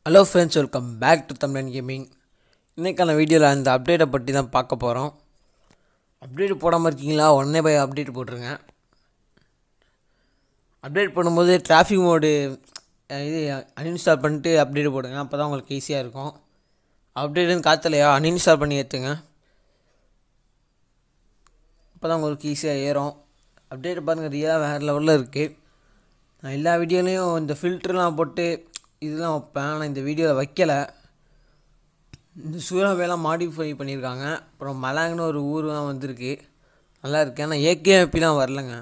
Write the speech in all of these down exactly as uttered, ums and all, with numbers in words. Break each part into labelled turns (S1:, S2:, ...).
S1: Hello friends, welcome back to Thumbnail Gaming. இன்னைக்கான வீடியோவில் அந்த அப்டேட்டை பற்றி தான் பார்க்க போகிறோம். அப்டேட் போடாமல் இருக்கீங்களா? உடனே போய் அப்டேட் போட்டுருங்க. அப்டேட் பண்ணும்போது டிராஃபிக் மோடு இது அன்இன்ஸ்டால் பண்ணிட்டு அப்டேட் போடுங்க. அப்போ தான் உங்களுக்கு ஈஸியாக இருக்கும். அப்டேட்டுன்னு காத்தலையா அன்இன்ஸ்டால் பண்ணி ஏற்றுங்க. அப்போ தான் உங்களுக்கு ஈஸியாக ஏறும். அப்டேட் பாருங்கள், ரியலாக வேறு லெவலில் இருக்குது. நான் எல்லா வீடியோலையும் இந்த ஃபில்டர்லாம் போட்டு இதெல்லாம் வைப்பேன், ஆனால் இந்த வீடியோவில் வைக்கலை. இந்த சூறாவையெல்லாம் மாடிஃபை பண்ணியிருக்காங்க. அப்புறம் மலாங்னு ஒரு ஊர்லாம் வந்திருக்கு, நல்லா இருக்கு. ஆனால் ஏகேபி வரலங்க.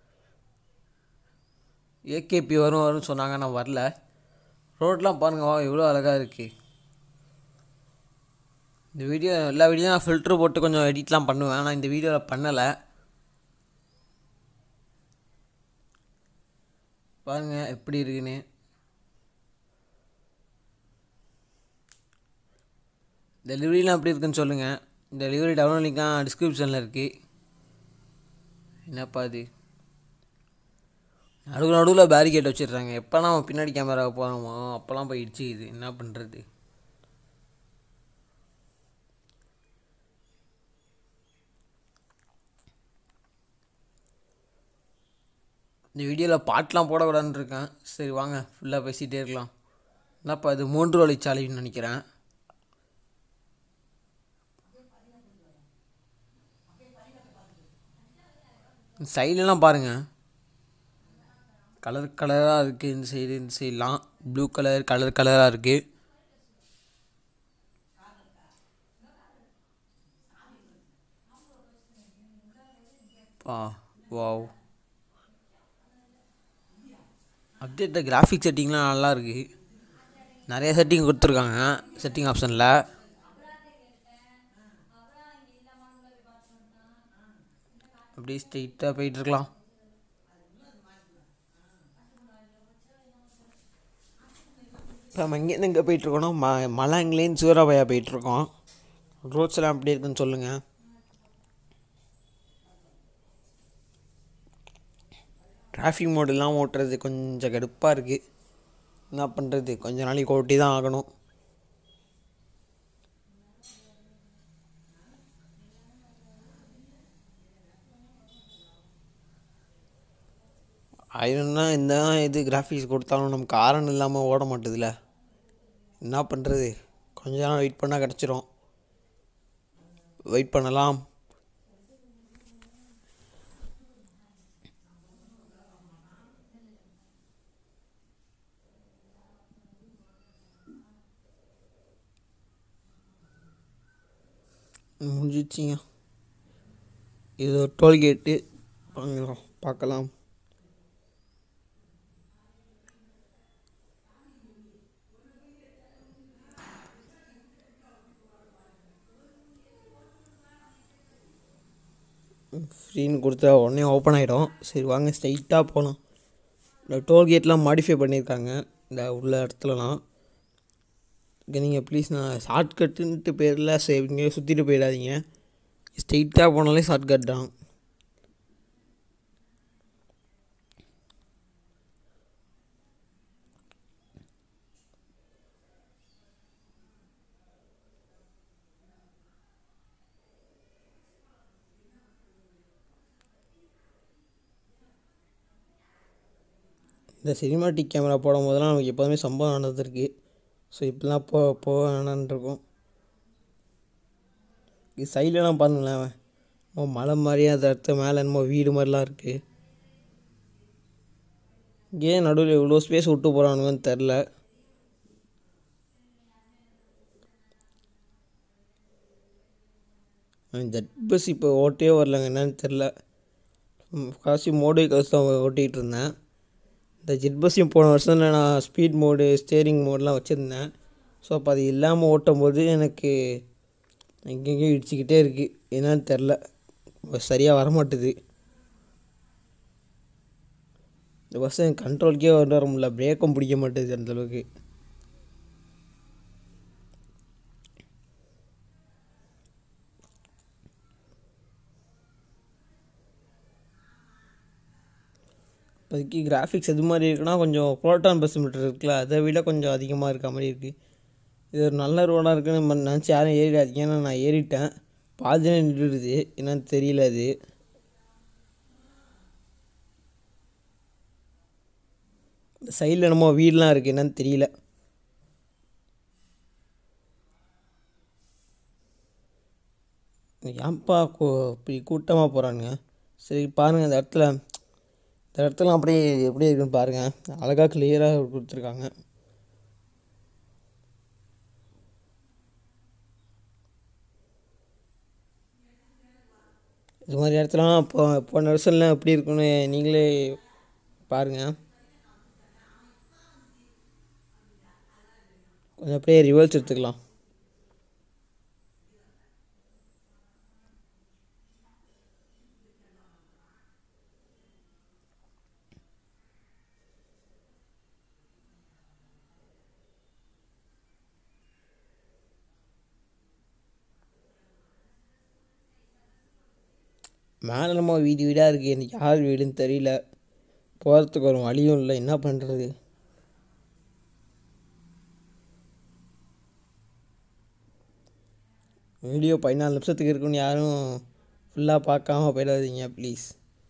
S1: ஏகேபி வரும் வரும்னு சொன்னாங்க, நான் வரல. ரோட்லாம் பாருங்க, எவ்வளோ அழகாக இருக்குது. இந்த வீடியோ எல்லா வீடியோ நான் ஃபில்ட்ரு போட்டு கொஞ்சம் எடிட்லாம் பண்ணுவேன், ஆனால் இந்த வீடியோவில் பண்ணலை. பாருங்கள் எப்படி இருக்குன்னு. டெலிவரிலாம் எப்படி இருக்குன்னு சொல்லுங்கள். டெலிவரி டவுன்லோட் லிங்க்லாம் டிஸ்கிரிப்ஷனில் இருக்குது. என்னப்பா இது, நடுவு நடுவில் பேரிகேட் வச்சிடுறாங்க. எப்போ நம்ம பின்னாடி கேமராவை போகிறோமோ அப்போல்லாம் போய் இடிச்சிக்குது. என்ன பண்ணுறது? இந்த வீடியோவில் பாட்டெலாம் போடக்கூடாதுன்னு இருக்கேன். சரி வாங்க ஃபுல்லாக பேசிகிட்டே இருக்கலாம். என்னப்பா இது, மூன்று வழிச்சாலைன்னு நினைக்கிறேன். சைட்லலாம் பாருங்கள், கலர் கலராக இருக்குது. இந்த சைடு இந்த சைட்லாம் ப்ளூ கலர் கலர் கலராக இருக்குது. ஆ வாவ், அப்டேட் கிராஃபிக் செட்டிங்லாம் நல்லா இருக்குது. நிறைய செட்டிங் கொடுத்துருக்காங்க செட்டிங் ஆப்ஷனில். அப்படியே ஸ்ட்ரெயிட்டாக போயிட்டுருக்கலாம். இப்போ நம்ம இங்கேருந்து எங்கே போயிட்டுருக்கோன்னா ம மலாங்லேருந்து சூறாவையா போயிட்டுருக்கோம். ரோட்ஸ் எல்லாம் எப்படி இருக்குன்னு சொல்லுங்கள். டிராஃபிக் மோடெல்லாம் ஓட்டுறது கொஞ்சம் கடுப்பாக இருக்குது. என்ன பண்ணுறது, கொஞ்ச நாளைக்கு ஓட்டி தான் ஆகணும். ஆயிரம்னா இந்த இது கிராஃபிக்ஸ் கொடுத்தாலும் நமக்கு ஆரன் இல்லாமல் ஓட மாட்டுதில்ல. என்ன பண்ணுறது, கொஞ்ச நாள் வெயிட் பண்ணால் கிடச்சிரும். வெயிட் பண்ணலாம். முடிச்சிங்க. இது டோல்கேட்டு பார்க்கலாம். ஃப்ரீன்னு கொடுத்தா உடனே ஓப்பன் ஆகிடும். சரி வாங்க ஸ்ட்ரைட்டாக போகலாம். இந்த டோல்கேட்லாம் மாடிஃபை பண்ணியிருக்காங்க இந்த உள்ள இடத்துலலாம். இங்கே நீங்கள் ப்ளீஸ், நான் ஷார்ட்கட்டுன்ட்டு பேரில் சேவிங்க சுற்றிட்டு போயிடாதீங்க. ஸ்ட்ரெயிட்டாக போனாலே ஷார்ட்கட் தான். இந்த சினிமாட்டிக் கேமரா போடும் போதெல்லாம் நமக்கு எப்போதுமே சம்பவம் நடந்திருக்கு. ஸோ இப்படிலாம் போ போக வேணான்ருக்கும். இது சைட்லலாம் பாருங்களேன், ஓ மலை மாதிரியே அந்த இடத்த மேலே என்னமோ வீடு மாதிரிலாம் இருக்குது. ஏன் நடுவில் இவ்வளோ ஸ்பேஸ் விட்டு போகிறானுங்கன்னு தெரில. ஜெட் பஸ் இப்போ ஓட்டே வரலங்க, என்னன்னு தெரில. காசி மோடு காசு தான் ஓட்டிகிட்டு இருந்தேன். இந்த ஜெட் பஸ்ஸையும் போன வருஷத்தில் நான் ஸ்பீட் மோடு ஸ்டேரிங் மோடெலாம் வச்சுருந்தேன். ஸோ அப்போ அது இல்லாமல் ஓட்டும் போது எனக்கு எங்கெங்கேயும் இடிச்சிக்கிட்டே இருக்குது. என்னன்னு தெரில, சரியாக வரமாட்டுது. இந்த பஸ்ஸை என் கண்ட்ரோலுக்கே கொண்டு வர முடியல, பிரேக்கும் பிடிக்க மாட்டேது அந்தளவுக்கு. இப்போதைக்கு கிராஃபிக்ஸ் எது மாதிரி இருக்குன்னா கொஞ்சம் புரோட்டான் பஸ் மீட்டர் இருக்குல்ல அதை விட கொஞ்சம் அதிகமாக இருக்க மாதிரி இருக்குது. இது ஒரு நல்ல ரோடாக இருக்குன்னு நினச்சி யாரும் ஏறிடாதீங்க. ஏன்னா நான் ஏறிட்டேன், பாதிலே நின்றுடுது, என்னன்னு தெரியல. அது சைடில் என்னமோ வீடெலாம் இருக்குது, என்னன்னு தெரியல. ஏன்ப்பா கூ இப்படி கூட்டமாக போகிறானுங்க. சரி பாருங்கள், இந்த இடத்துல இந்த இடத்துல அப்படியே எப்படி இருக்குன்னு பாருங்கள். அழகாக கிளியராக கொடுத்துருக்காங்க. இது மாதிரி இடத்துலலாம் இப்போ போன வருஷம்லாம் எப்படி இருக்குன்னு நீங்களே பாருங்கள். கொஞ்சம் அப்படியே ரிவர்ஸ் எடுத்துக்கலாம். மேலே நம்ம வீடு வீடாக இருக்குது, எனக்கு யார் வீடுன்னு தெரியல, போகிறதுக்கு ஒரு வழியும் இல்லை, என்ன பண்ணுறது. வீடியோ பதினாலு நிமிஷத்துக்கு இருக்குன்னு யாரும் ஃபுல்லாக பார்க்காம போயிடாதீங்க ப்ளீஸ்.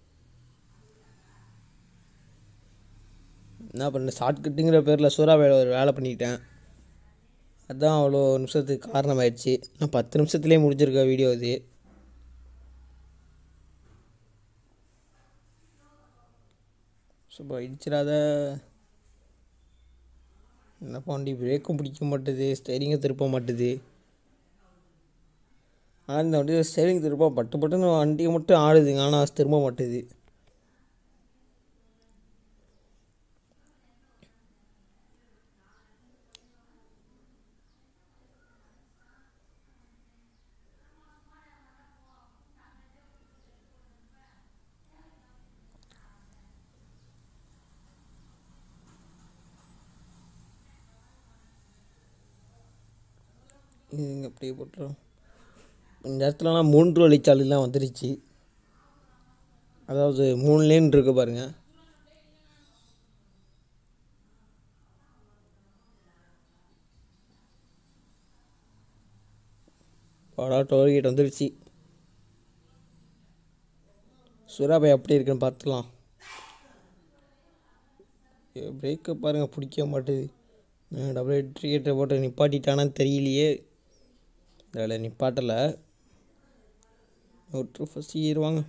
S1: என்ன பண்ண, ஷார்ட்கட்டுங்கிற பேரில் சூறாவேல ஒரு வேலை பண்ணிக்கிட்டேன், அதுதான் அவ்வளோ நிமிஷத்துக்கு காரணமாயிடுச்சு. நான் பத்து நிமிஷத்துலேயே முடிஞ்சிருக்க வீடியோ இது. சூப்பர் இடிச்சிடாத. என்ன பாண்டி, பிரேக்கும் பிடிக்க மாட்டுது, ஸ்டேரிங்கை திருப்ப மாட்டுது. ஆனால் இந்த வண்டி ஸ்டேரிங் திருப்ப பட்டு பட்டுன்னு வண்டியை மட்டும் ஆடுதுங்க, ஆனால் திரும்ப மாட்டுது. இங்கே அப்படியே போட்டுரும். இந்த இடத்துலலாம் மூன்று வழிச்சாலைலாம் வந்துருச்சு, அதாவது மூணு லேன் இருக்கு பாருங்கள். படா டோல்கேட் வந்துருச்சு. சுறாபாய் எப்படி இருக்குன்னு பார்த்துக்கலாம். பிரேக்கை பாருங்கள், பிடிக்க மாட்டுது. டபுள் டிக்கெட்டை போட்டு நிப்பாட்டிட்டானான்னு தெரியலையே. அதில் நிப்பாட்டலை, ஒரு ஃபஸ்ட் ஏறுவாங்க.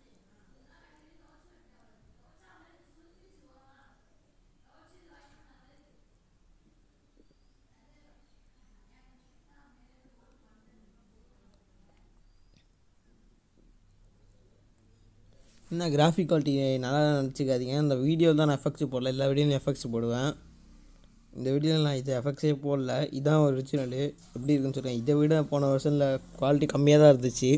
S1: என்ன கிராஃபிக் குவாலிட்டி நல்லா நினச்சிக்காதீங்க. இந்த வீடியோவில் தான் நான் எஃபெக்ட்ஸ் போடல, எல்லா வீடியோலையும் எஃபெக்ட்ஸ் போடுவேன். இந்த வீடியோவில் நான் இது எஃபெக்ட்ஸே போடல, இதுதான் ஒரிஜினலு. எப்படி இருக்குன்னு சொல்கிறேன். இதை விட போன வருஷத்தில் குவாலிட்டி கம்மியாக தான் இருந்துச்சு.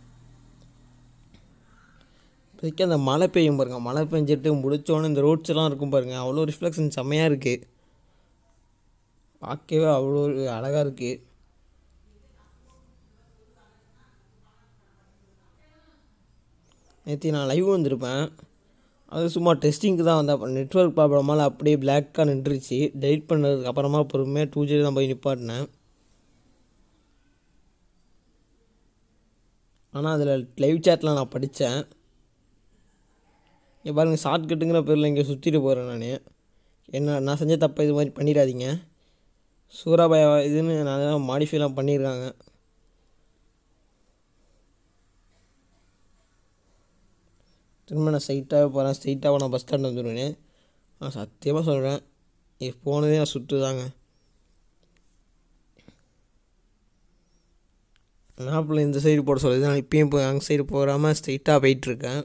S1: இப்போதைக்கு அந்த மழை பெய்யும் பாருங்கள், மழை பெஞ்சிட்டு முடித்தோன்னே இந்த ரோட்ஸ்லாம் இருக்கும் பாருங்கள், அவ்வளோ ரிஃப்ளெக்ஷன் செம்மையாக இருக்குது, பார்க்கவே அவ்வளோ அழகாக இருக்குது. நேற்று நான் லைவ் வந்திருப்பேன், அது சும்மா டெஸ்டிங்க்கு தான் வந்தேன். நெட்ஒர்க் ப்ராப்ளமால் அப்படியே பிளாக்காக நின்றுச்சு. டெலிட் பண்ணதுக்கு அப்புறமா பொறுமையாக டூ ஜி தான் போய் நிப்பாட்டினேன். ஆனால் அதில் லைவ் சேட்டில் நான் படித்தேன். இங்கே பாருங்கள், ஷார்ட்கட்டுங்கிற பேரில் இங்கே சுற்றிட்டு போகிறேன் நான். என்ன நான் செஞ்ச தப்பை இது மாதிரி பண்ணிடாதீங்க. சூறாபாய் இதுன்னு நான் மாடிஃபைலாம் பண்ணியிருக்காங்க. திரும்ப நான் ஸ்ட்ரைட்டாக போகிறேன், ஸ்ட்ரைட்டாக நான் பஸ் ஸ்டாண்ட் வந்துடுவேன். நான் சத்தியமாக சொல்கிறேன், இது போனதே நான் சுற்றுதாங்க. நாப்பில் இந்த சைடு போட சொல்லுது, நான் இப்பயும் போய் அங்கே சைடு போகாமல் ஸ்ட்ரைட்டாக போயிட்டுருக்கேன்.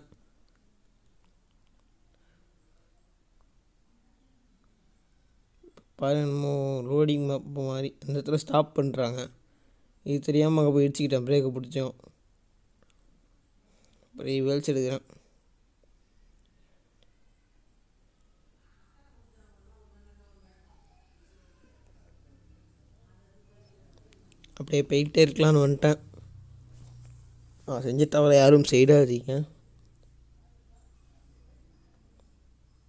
S1: பாருங்க, என்னமோ லோடிங் மேப் மாதிரி இந்த இடத்துல ஸ்டாப் பண்ணுறாங்க. இது தெரியாமல் அங்கே போய் இடிச்சிக்கிட்டேன், பிரேக்கை பிடிச்சோம். அப்படியே வேல்ஸ் எடுக்கிறேன். அப்படியே போயிட்டே இருக்கலான்னு வந்துட்டேன். நான் செஞ்ச தவிர யாரும் செய்யாதீங்க.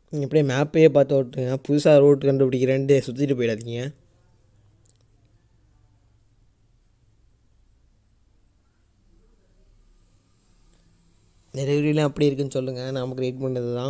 S1: நீங்கள் எப்படியே மேப்பையே பார்த்து ஓட்டுங்க. புதுசாக ரோட்டு கண்டுபிடிக்கிறேன்ட்டு சுற்றிட்டு போயிடாதீங்க. டெலிவரிலாம் அப்படி இருக்குன்னு சொல்லுங்கள். நமக்கு ரேட் பண்ணது தான்.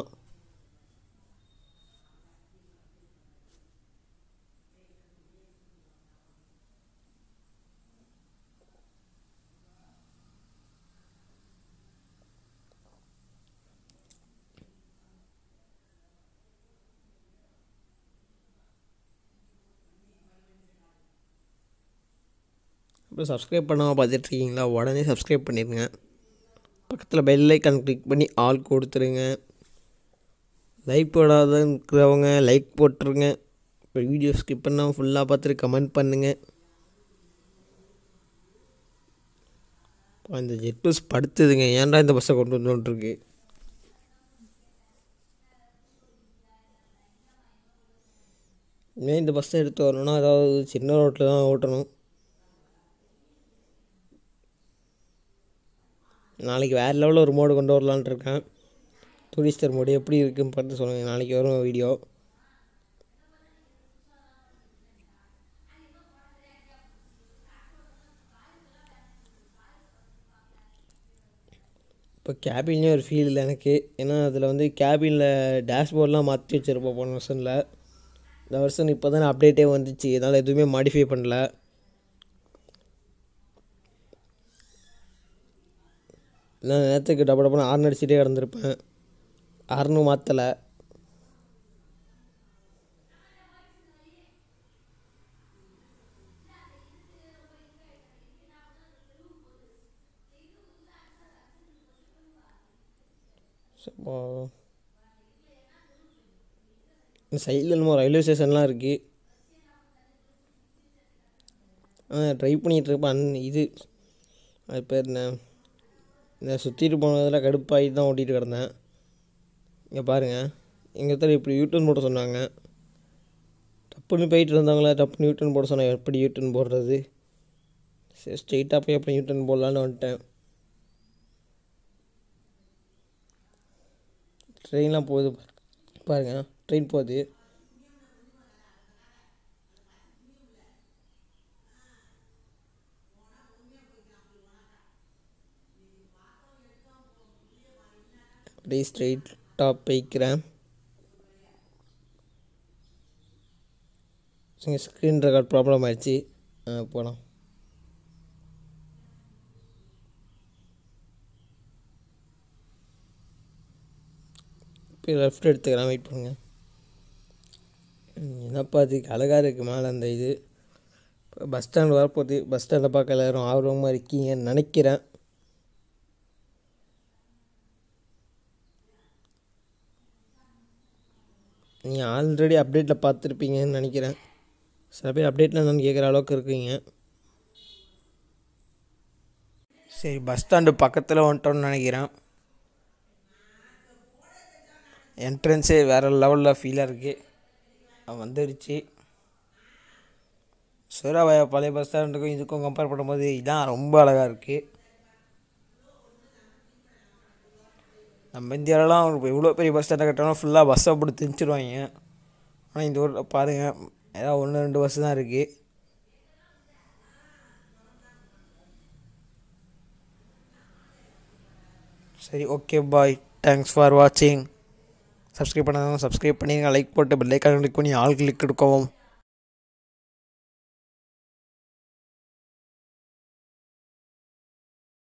S1: அப்புறம் சப்ஸ்கிரைப் பண்ணாமல் பார்த்துட்ருக்கீங்களா? உடனே சப்ஸ்கிரைப் பண்ணிடுங்க. பக்கத்தில் பெல் ஐக்கான் கிளிக் பண்ணி ஆல் கொடுத்துருங்க. லைக் போடாதன்னு இருக்கிறவங்க லைக் போட்டுருங்க. இப்போ வீடியோ ஸ்கிப் பண்ணால் ஃபுல்லாக பார்த்துட்டு கமெண்ட் பண்ணுங்கள். இந்த ஜெட் பஸ் படுத்துதுங்க. ஏன்டா இந்த பஸ்ஸை கொண்டு வந்துட்டுருக்கு? இனிமேல் இந்த பஸ்ஸை எடுத்து வரணும்னா அதாவது சின்ன ரோட்டில் தான் ஓட்டணும். நாளைக்கு வேறு லெவலில் ஒரு மோடு கொண்டு வரலான்ட்டு இருக்கேன். டூரிஸ்டர் மோடு எப்படி இருக்குன்னு பார்த்து சொல்லுங்கள். நாளைக்கு வரும் வீடியோ. இப்போ கேபின்லேயும் ஒரு ஃபீல் இல்லை எனக்கு. ஏன்னா அதில் வந்து கேபினில் டேஷ்போர்ட்லாம் மாற்றி வச்சுருப்போம் போன வருஷனில். இந்த வருஷன் இப்போ தானே அப்டேட்டே வந்துச்சு. அதனால் எதுவுமே மாடிஃபை பண்ணல. இல்லை நேரத்துக்கு டப்ப டப்புன்னு ஆர்ன் அடிச்சுட்டே கிடந்திருப்பேன். ஆர்னும் மாற்றலை. சைடில் என்னமோ ரயில்வே ஸ்டேஷன்லாம் இருக்குது. ஆ ட்ரை பண்ணிகிட்ருப்பேன். இது அது பேர் என்ன, இந்த சுற்றிட்டு போனதில் கடுப்பாகி தான் ஓட்டிகிட்டு கிடந்தேன். இங்கே பாருங்கள், எங்கள் இடத்துல இப்படி யூட்டர்ன் போட சொன்னாங்க. டப்புன்னு போயிட்டு இருந்தாங்களா, டப்புன்னு யூட்டர்ன் போட சொன்னாங்க. எப்படி யூட்டர்ன் போடுறது? சரி ஸ்ட்ரெயிட்டாக போய் அப்புறம் யூட்டர்ன் போடலான்னு வந்துட்டேன். ட்ரெயின்லாம் போகுது பாருங்கள். ட்ரெயின் போகுது. அப்படியே ஸ்ட்ரெயிட்டாக போய்க்கிறேன். ஸ்க்ரீன் ரெக்கார்ட் ப்ராப்ளம் ஆயிடுச்சு. போகலாம். இப்போ லெஃப்ட் எடுத்துக்கிறேன். வெயிட் பண்ணுங்கள். என்னப்பா அதுக்கு அழகாக இருக்குது மேலே அந்த இது. இப்போ பஸ் ஸ்டாண்ட் வரப்போகுது. பஸ் ஸ்டாண்டை பார்க்க எல்லோரும் ஆர்வமாக இருக்கீங்கன்னு நினைக்கிறேன். நீங்கள் ஆல்ரெடி அப்டேட்டில் பார்த்துருப்பீங்கன்னு நினைக்கிறேன். சில பேர் அப்டேட்டில் என்னன்னு கேட்குற அளவுக்கு இருக்கீங்க. சரி பஸ் ஸ்டாண்டு பக்கத்தில் வந்துட்டோன்னு நினைக்கிறேன். என்ட்ரன்ஸே வேறு லெவலில் ஃபீலாக இருக்குது. வந்துடுச்சு. சூறாவய பழைய பஸ் ஸ்டாண்டுக்கும் இதுக்கும் கம்பேர் பண்ணும்போது இதான் ரொம்ப அழகாக இருக்குது. நம்ம இந்தியாவிலலாம் எவ்வளோ பெரிய பஸ் ஸ்டாண்டை கட்டினாலும் ஃபுல்லாக பஸ்ஸை போட்டு திணிச்சிடுவாங்க. ஆனால் இந்த ஊரில் பாருங்கள், ஏதாவது ஒன்று ரெண்டு பஸ்ஸு தான் இருக்குது. சரி ஓகே பாய். தேங்க்ஸ் ஃபார் வாட்சிங். சப்ஸ்கிரைப் பண்ணாதவங்க சப்ஸ்கிரைப் பண்ணிடுங்க. லைக் போட்டு பெல் ஐக்கான் கிளிக் பண்ணி ஆல் கிளிக் கொடுக்கவும்.